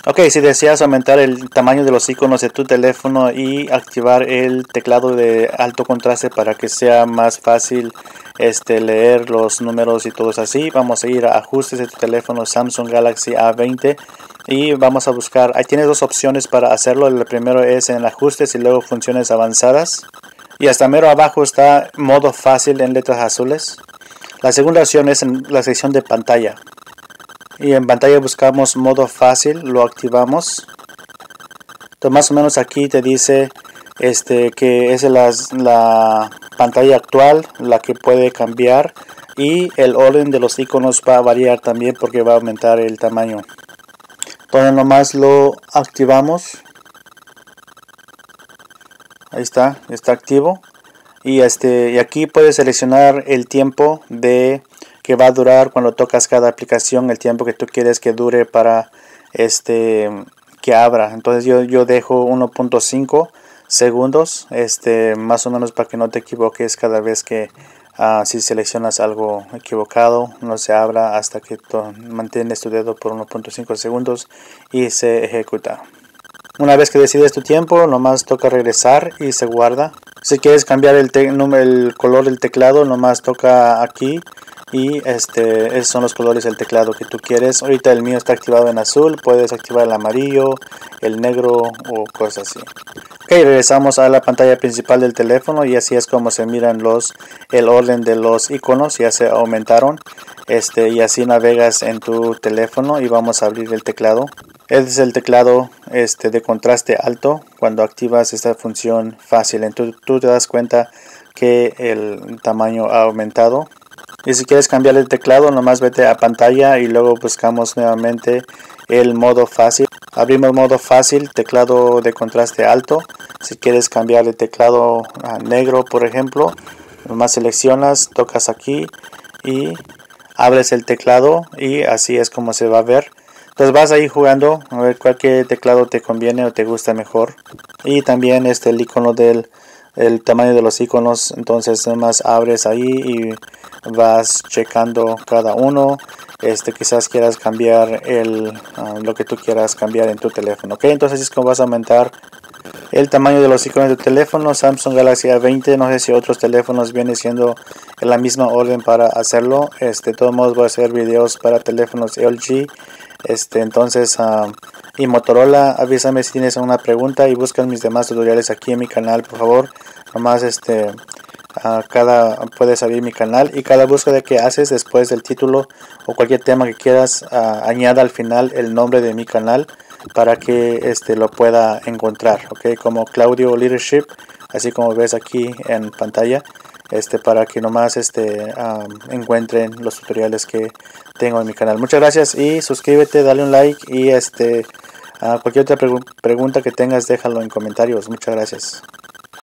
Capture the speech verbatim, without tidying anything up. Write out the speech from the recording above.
Ok, si deseas aumentar el tamaño de los iconos de tu teléfono y activar el teclado de alto contraste para que sea más fácil este, leer los números y todo así, vamos a ir a ajustes de tu teléfono Samsung Galaxy A veinte y vamos a buscar, ahí tienes dos opciones para hacerlo. El primero es en ajustes y luego funciones avanzadas, y hasta mero abajo está modo fácil en letras azules. La segunda opción es en la sección de pantalla. Y en pantalla buscamos modo fácil, lo activamos. Entonces más o menos aquí te dice este, que es la, la pantalla actual, la que puede cambiar. Y el orden de los iconos va a variar también porque va a aumentar el tamaño. Entonces nomás lo activamos. Ahí está, está activo. Y, este, y aquí puedes seleccionar el tiempo de que va a durar cuando tocas cada aplicación, el tiempo que tú quieres que dure para este que abra. Entonces yo, yo dejo uno punto cinco segundos, este más o menos, para que no te equivoques cada vez que uh, si seleccionas algo equivocado no se abra hasta que mantienes tu dedo por uno punto cinco segundos y se ejecuta. Una vez que decides tu tiempo, nomás toca regresar y se guarda. Si quieres cambiar el, el color del teclado, nomás toca aquí y este, esos son los colores del teclado que tú quieres. Ahorita el mío está activado en azul, puedes activar el amarillo, el negro o cosas así. Ok, regresamos a la pantalla principal del teléfono y así es como se miran los, el orden de los iconos, ya se aumentaron. Este, y así navegas en tu teléfono y vamos a abrir el teclado. Este es el teclado este, de contraste alto. Cuando activas esta función fácil, entonces tú te das cuenta que el tamaño ha aumentado. Y si quieres cambiar el teclado, nomás vete a pantalla y luego buscamos nuevamente el modo fácil. Abrimos modo fácil, teclado de contraste alto. Si quieres cambiar el teclado a negro, por ejemplo, nomás seleccionas, tocas aquí y abres el teclado y así es como se va a ver. Entonces vas a ir jugando a ver cuál teclado te conviene o te gusta mejor. Y también este el icono del el tamaño de los iconos, entonces nomás abres ahí y vas checando cada uno. Este quizás quieras cambiar el uh, lo que tú quieras cambiar en tu teléfono. Ok, entonces es como vas a aumentar el tamaño de los iconos de tu teléfono. Samsung Galaxy A veinte, no sé si otros teléfonos vienen siendo en la misma orden para hacerlo. Este, de todos modos voy a hacer videos para teléfonos L G. Este, entonces, uh, y Motorola, avísame si tienes una pregunta y busca mis demás tutoriales aquí en mi canal, por favor. Nomás este, uh, cada, puedes abrir mi canal y cada búsqueda que haces después del título o cualquier tema que quieras, uh, añada al final el nombre de mi canal para que este, lo pueda encontrar, ok, como Claudio Leadership, así como ves aquí en pantalla. Este, para que nomás este, um, encuentren los tutoriales que tengo en mi canal. Muchas gracias y suscríbete, dale un like y este, uh, cualquier otra pregu pregunta que tengas déjalo en comentarios. Muchas gracias.